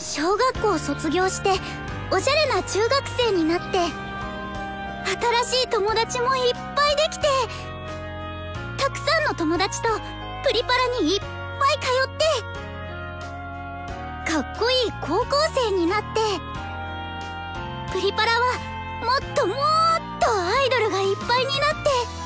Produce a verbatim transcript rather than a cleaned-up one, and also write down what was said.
小学校卒業しておしゃれな中学生になって、新しい友達もいっぱいできて、たくさんの友達とプリパラにいっぱい通って、かっこいい高校生になって、プリパラはもっともっとアイドルがいっぱいになって